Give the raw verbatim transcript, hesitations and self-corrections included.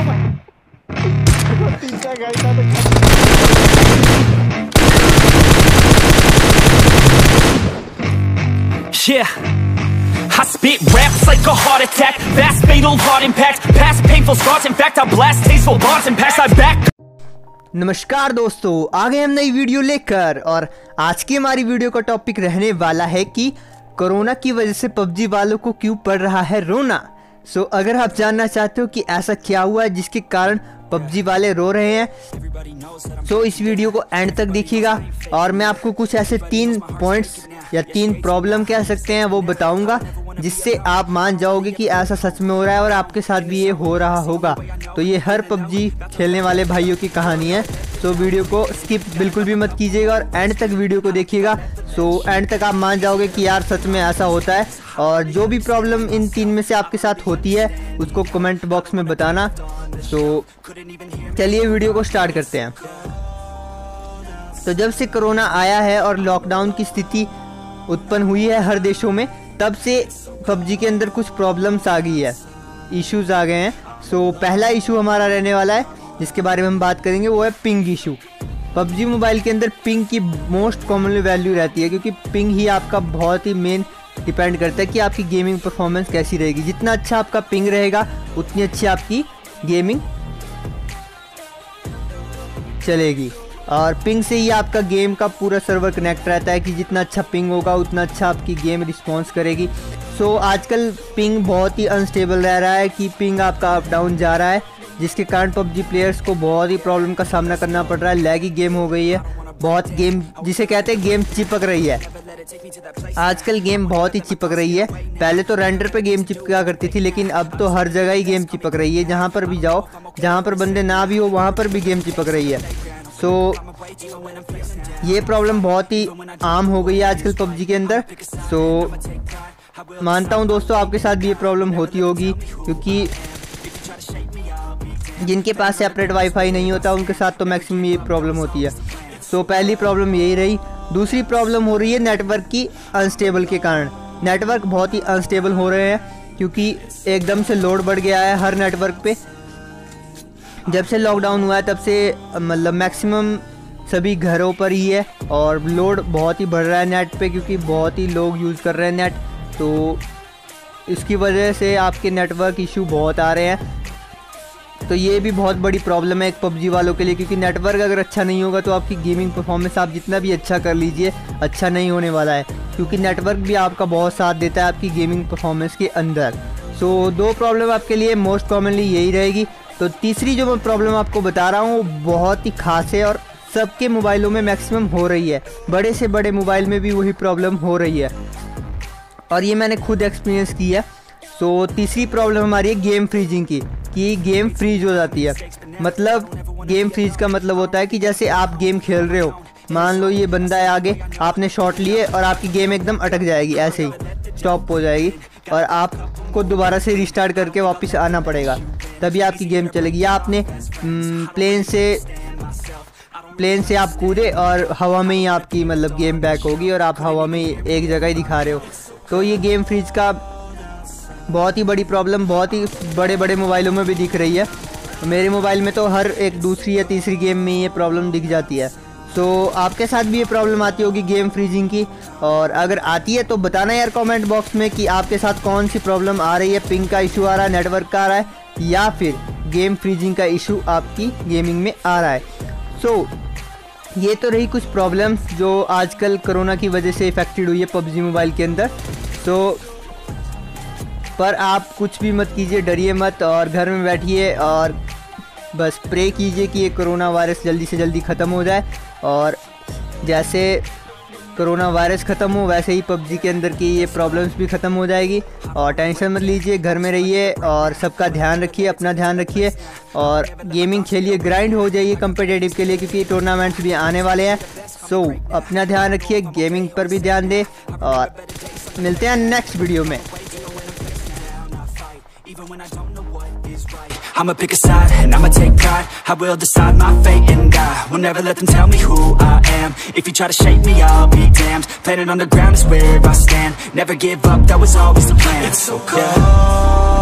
Yeah, I spit raps like a heart attack, fast fatal heart impact, past painful scars, in fact I blast tasteful bars and pass I back. नमस्कार दोस्तों, आ गए हम नई video लेकर और आज की हमारी वीडियो का टॉपिक रहने वाला है कि कोरोना की वजह से पबजी वालों को क्यों पड़ रहा है रोना। सो so, अगर आप जानना चाहते हो कि ऐसा क्या हुआ है जिसके कारण पबजी वाले रो रहे हैं, सो so, इस वीडियो को एंड तक देखिएगा और मैं आपको कुछ ऐसे तीन पॉइंट्स या तीन प्रॉब्लम कह सकते हैं वो बताऊंगा जिससे आप मान जाओगे कि ऐसा सच में हो रहा है और आपके साथ भी ये हो रहा होगा। तो ये हर पबजी खेलने वाले भाइयों की कहानी है। सो so, वीडियो को स्किप बिल्कुल भी मत कीजिएगा और एंड तक वीडियो को देखिएगा। सो so, एंड तक आप मान जाओगे कि यार सच में ऐसा होता है। और जो भी प्रॉब्लम इन तीन में से आपके साथ होती है उसको कमेंट बॉक्स में बताना। सो so, चलिए वीडियो को स्टार्ट करते हैं। तो जब से कोरोना आया है और लॉकडाउन की स्थिति उत्पन्न हुई है हर देशों में, तब से पबजी के अंदर कुछ प्रॉब्लम्स आ गई है, इश्यूज आ गए हैं। सो so, पहला इशू हमारा रहने वाला है जिसके बारे में हम बात करेंगे, वो है पिंग इशू। पबजी मोबाइल के अंदर पिंग की मोस्ट कॉमनली वैल्यू रहती है क्योंकि पिंग ही आपका बहुत ही मेन डिपेंड करता है कि आपकी गेमिंग परफॉर्मेंस कैसी रहेगी। जितना अच्छा आपका पिंग रहेगा उतनी अच्छी आपकी गेमिंग चलेगी और पिंग से ही आपका गेम का पूरा सर्वर कनेक्ट रहता है कि जितना अच्छा पिंग होगा उतना अच्छा आपकी गेम रिस्पॉन्स करेगी। सो so, आजकल पिंग बहुत ही अनस्टेबल रह रहा है कि पिंग आपका अप डाउन जा रहा है, जिसके कारण पबजी प्लेयर्स को बहुत ही प्रॉब्लम का सामना करना पड़ रहा है। लैगी गेम हो गई है, बहुत गेम जिसे कहते हैं गेम चिपक रही है। आजकल गेम बहुत ही चिपक रही है। पहले तो रेंडर पे गेम चिपका करती थी, लेकिन अब तो हर जगह ही गेम चिपक रही है। जहाँ पर भी जाओ, जहाँ पर बंदे ना भी हो वहाँ पर भी गेम चिपक रही है। तो ये प्रॉब्लम बहुत ही आम हो गई है आजकल पबजी के अंदर। तो मानता हूँ दोस्तों आपके साथ भी ये प्रॉब्लम होती होगी क्योंकि जिनके पास सेपरेट वाईफाई नहीं होता उनके साथ तो मैक्सिमम ये प्रॉब्लम होती है। तो पहली प्रॉब्लम यही रही। दूसरी प्रॉब्लम हो रही है नेटवर्क की अनस्टेबल के कारण। नेटवर्क बहुत ही अनस्टेबल हो रहे हैं क्योंकि एकदम से लोड बढ़ गया है हर नेटवर्क पे। जब से लॉकडाउन हुआ है तब से मतलब मैक्सिमम सभी घरों पर ही है और लोड बहुत ही बढ़ रहा है नेट पे क्योंकि बहुत ही लोग यूज़ कर रहे हैं नेट। तो इसकी वजह से आपके नेटवर्क इशू बहुत आ रहे हैं। तो ये भी बहुत बड़ी प्रॉब्लम है एक पबजी वालों के लिए क्योंकि नेटवर्क अगर अच्छा नहीं होगा तो आपकी गेमिंग परफॉर्मेंस आप जितना भी अच्छा कर लीजिए अच्छा नहीं होने वाला है क्योंकि नेटवर्क भी आपका बहुत साथ देता है आपकी गेमिंग परफॉर्मेंस के अंदर। सो दो प्रॉब्लम आपके लिए मोस्ट कॉमनली यही रहेगी। तो तीसरी जो मैं प्रॉब्लम आपको बता रहा हूँ वो बहुत ही खास है और सबके मोबाइलों में मैक्सिमम हो रही है। बड़े से बड़े मोबाइल में भी वही प्रॉब्लम हो रही है और ये मैंने खुद एक्सपीरियंस की है। सो तीसरी प्रॉब्लम हमारी है गेम फ्रीजिंग की, कि गेम फ्रीज हो जाती है। मतलब गेम फ्रीज का मतलब होता है कि जैसे आप गेम खेल रहे हो, मान लो ये बंदा है आगे, आपने शॉट लिए और आपकी गेम एकदम अटक जाएगी, ऐसे ही स्टॉप हो जाएगी और आपको दोबारा से रिस्टार्ट करके वापस आना पड़ेगा तभी आपकी गेम चलेगी। या आपने प्लेन से प्लेन से आप कूदे और हवा में ही आपकी मतलब गेम बैक होगी और आप हवा में एक जगह ही दिखा रहे हो। तो ये गेम फ्रीज का बहुत ही बड़ी प्रॉब्लम बहुत ही बड़े बड़े मोबाइलों में भी दिख रही है। मेरे मोबाइल में तो हर एक दूसरी या तीसरी गेम में ये प्रॉब्लम दिख जाती है। तो आपके साथ भी ये प्रॉब्लम आती होगी गेम फ्रीजिंग की, और अगर आती है तो बताना यार कमेंट बॉक्स में कि आपके साथ कौन सी प्रॉब्लम आ रही है। पिंग का इशू आ रहा है, नेटवर्क का आ रहा है या फिर गेम फ्रीजिंग का इशू आपकी गेमिंग में आ रहा है। सो so, ये तो रही कुछ प्रॉब्लम्स जो आजकल कोरोना की वजह से इफेक्टेड हुई है पबजी मोबाइल के अंदर। तो पर आप कुछ भी मत कीजिए, डरिए मत और घर में बैठिए और बस प्रे कीजिए कि ये कोरोना वायरस जल्दी से जल्दी ख़त्म हो जाए और जैसे कोरोना वायरस ख़त्म हो वैसे ही पबजी के अंदर की ये प्रॉब्लम्स भी ख़त्म हो जाएगी। और टेंशन मत लीजिए, घर में रहिए और सबका ध्यान रखिए, अपना ध्यान रखिए और गेमिंग खेलिए, ग्राइंड हो जाइए कम्पिटिटिव के लिए क्योंकि टूर्नामेंट्स भी आने वाले हैं। सो so, अपना ध्यान रखिए, गेमिंग पर भी ध्यान दें और मिलते हैं नेक्स्ट वीडियो में। I'ma pick a side and I'ma take pride. I will decide my fate and I will never let them tell me who I am. If you try to shake me, I'll be damned. Planet on the ground is where I stand. Never give up, that was always the plan. It's so cold. Yeah.